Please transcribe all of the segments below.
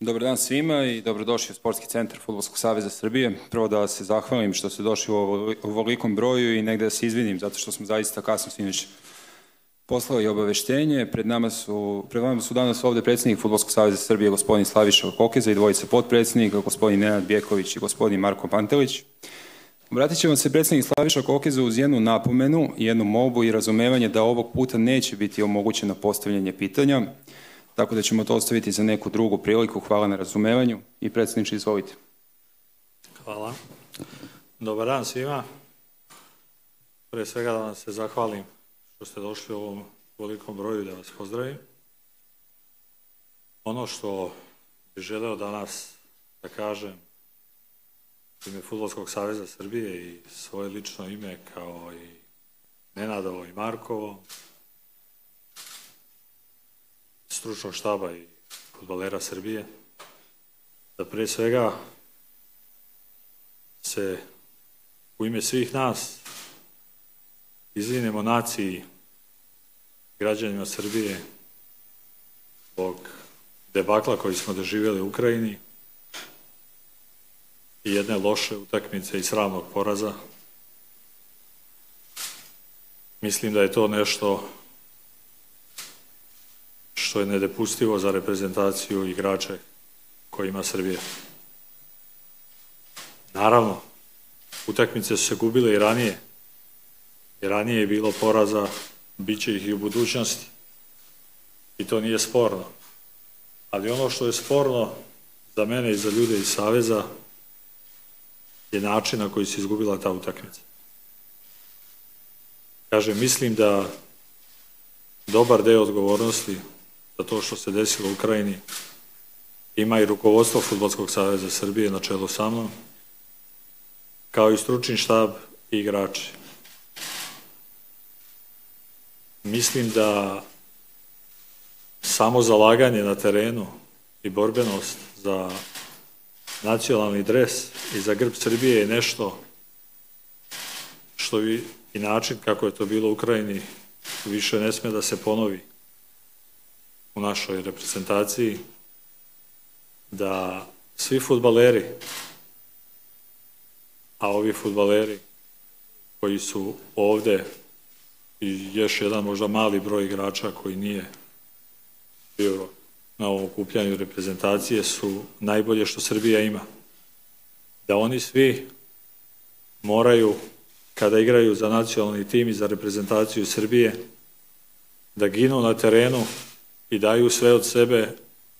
Dobar dan svima i dobrodošli u Sportski centar Fudbalskog saveza Srbije. Prvo da se zahvalim što ste došli u ovolikom broju i negde da se izvinim zato što smo zaista kasno sinoć poslali obaveštenje. Pred vama su danas ovde predsjednik Fudbalskog saveza Srbije gospodin Slaviša Kokeza i dvojica potpredsjednika, gospodin Nenad Bjeković i gospodin Marko Pantelić. Obratit će vam se predsjednik Slaviša Kokeza uz jednu napomenu, jednu molbu i razumevanje da ovog puta neće biti omogućeno postavljanje pitanja, tako da ćemo to ostaviti za neku drugu priliku. Hvala na razumevanju i predsjedniče, izvolite. Hvala. Dobar dan svima. Pre svega da vam se zahvalim što ste došli u ovom velikom broju da vas pozdravim. Ono što bih želeo danas da kažem u ime Fudbalskog saveza Srbije i svoje lično ime kao i Nenadovo i Markovo, stručnog štaba i fudbalera Srbije, da pre svega se u ime svih nas izvinemo naciji, građanima Srbije zbog debakla koji smo doživjeli u Ukrajini i jedne loše utakmice i sramnog poraza. Mislim da je to nešto što je nedopustivo za reprezentaciju igrače koje ima Srbija. Naravno, utakmice su se gubile i ranije. I ranije je bilo poraza, bit će ih i u budućnosti. I to nije sporno. Ali ono što je sporno za mene i za ljude iz Saveza je način na koji se izgubila ta utakmica. Kažem, mislim da dobar deo odgovornosti za to što se desilo u Ukrajini ima i rukovodstvo Fudbalskog saveza Srbije na čelu sa mnom, kao i stručni štab i igrači. Mislim da samo zalaganje na terenu i borbenost za nacionalni dres i za grb Srbije je nešto što i način kako je to bilo u Ukrajini više ne sme da se ponovi u našoj reprezentaciji, da svi fudbaleri, a ovi fudbaleri koji su ovde i još jedan možda mali broj igrača koji nije bio na ovom okupljanju reprezentacije su najbolje što Srbija ima. Da oni svi moraju, kada igraju za nacionalni tim i za reprezentaciju Srbije, da ginu na terenu i daju sve od sebe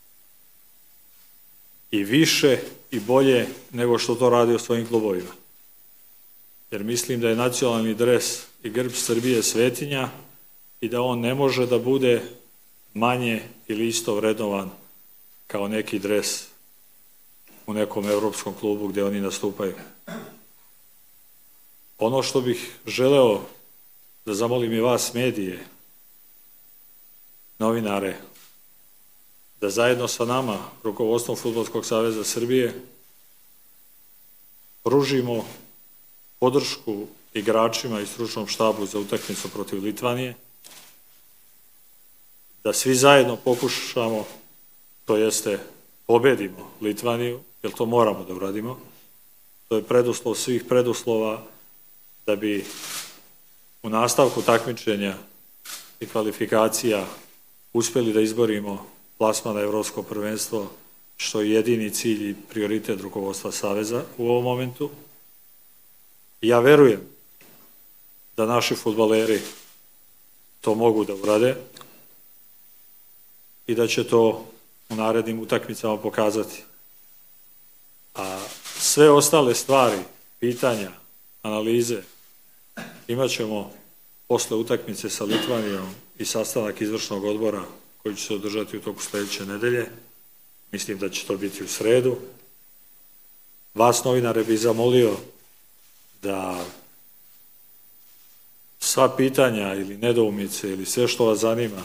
i više i bolje nego što to radi u svojim klubovima. Jer mislim da je nacionalni dres i grb Srbije svetinja i da on ne može da bude manje ili isto vrednovan kao neki dres u nekom evropskom klubu gde oni nastupaju. Ono što bih želeo da zamolim i vas medije, novinare, da zajedno sa nama, rukovodstvom Fudbalskog saveza Srbije, pružimo podršku igračima i stručnom štabu za utakmicu protiv Litvanije, da svi zajedno pokušamo, to jeste pobedimo Litvaniju, jer to moramo da uradimo. To je preduslov svih preduslova da bi u nastavku takmičenja i kvalifikacija uspeli da izborimo plasman na evropsko prvenstvo, što je jedini cilj i prioritet rukovodstva Saveza u ovom momentu. Ja verujem da naši fudbaleri to mogu da urade i da će to u narednim utakmicama pokazati. A sve ostale stvari, pitanja, analize imat ćemo posle utakmice sa Litvanijom i sastanak izvršnog odbora koji će se održati u toku sledeće nedelje. Mislim da će to biti u sredu. Vas, novinare, bih zamolio da sva pitanja ili nedoumice ili sve što vas zanima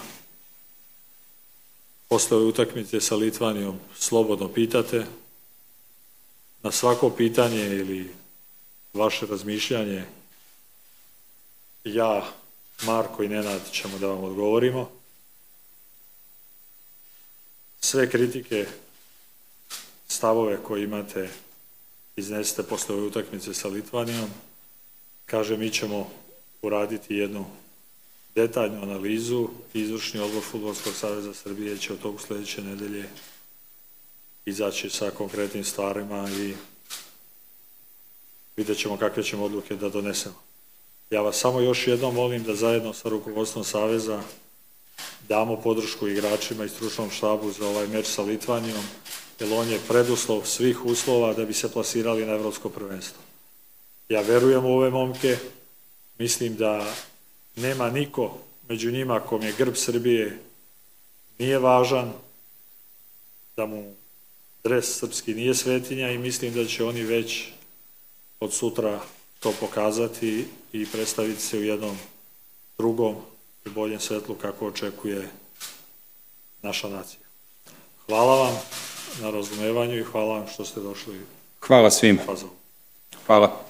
posle ove utakmice sa Litvanijom slobodno pitate. Na svako pitanje ili vaše razmišljanje ja, Marko i Nenad ćemo da vam odgovorimo. Sve kritike stavove koje imate iznesete posle ove utakmice sa Litvanijom. Kažem, mi ćemo uraditi jednu detaljnu analizu. Izvršni odbor Fudbalskog saveza Srbije će od toga sledeće nedelje izaći sa konkretnim stvarima i vidjet ćemo kakve ćemo odluke da donesemo. Ja vas samo još jednom molim da zajedno sa rukovodstvom Saveza damo podršku igračima i stručnom štabu za ovaj meč sa Litvanijom, jer on je preduslov svih uslova da bi se plasirali na evropsko prvenstvo. Ja verujem u ove momke, mislim da nema niko među njima kom je grb Srbije nije važan, da mu dres srpski nije svetinja i mislim da će oni već od sutra to pokazati i predstaviti se u jednom drugom i boljem svetlu kako očekuje naša nacija. Hvala vam na razumevanju i hvala vam što ste došli. Hvala svima. Hvala.